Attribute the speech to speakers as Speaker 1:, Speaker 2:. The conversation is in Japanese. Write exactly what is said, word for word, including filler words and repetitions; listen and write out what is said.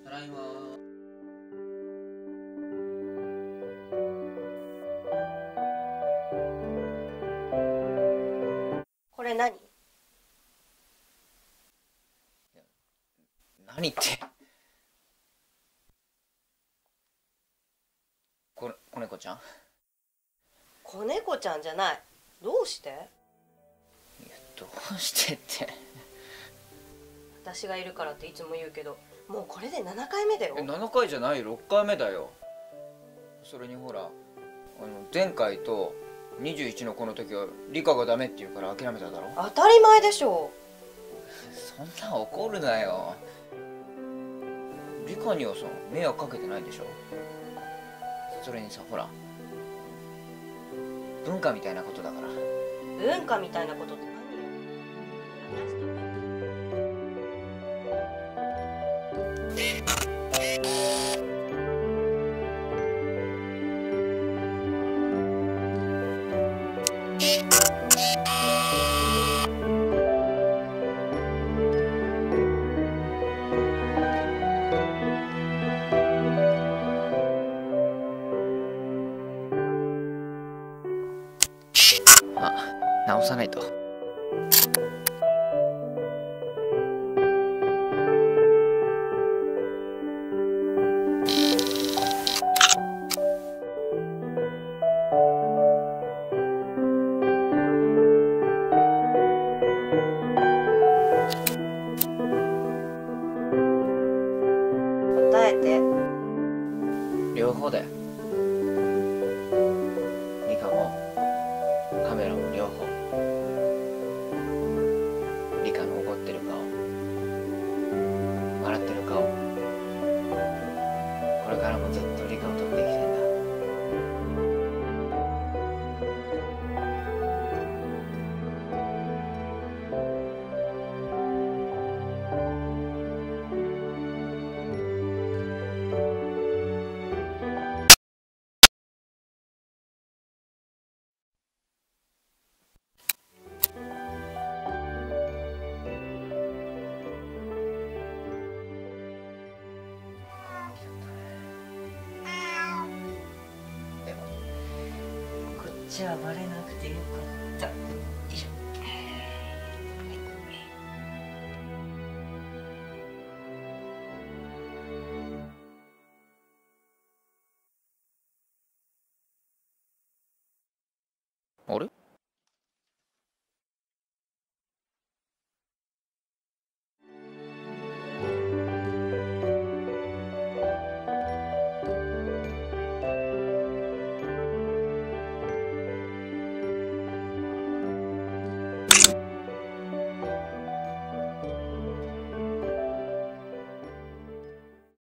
Speaker 1: ただいま。
Speaker 2: これ何？
Speaker 1: 何って。こ子猫ちゃん。
Speaker 2: 子猫ちゃんじゃない。どうして？
Speaker 1: いや、どうしてって。
Speaker 2: 私がいるからっていつも言うけど、もうこれでななかいめだよ。
Speaker 1: え、ななかいじゃない、ろっかいめだよ。それにほら、あの前回とにじゅういちの子の時は理科がダメって言うから諦めただろ。
Speaker 2: 当たり前でしょ。
Speaker 1: そんな怒るなよ。理科にはさ、迷惑かけてないでしょ。それにさ、ほら、文化みたいなことだから。
Speaker 2: 文化みたいなことって何よ。
Speaker 1: あ、直さないと。
Speaker 2: 答えて。
Speaker 1: 両方だよ。理科もカメラも両方。理科の怒ってる顔、笑ってる顔、これからもずっと理科を撮っていきたいんだ。でも
Speaker 2: こっちはバレなくてよかった。よいしょ。
Speaker 1: あれ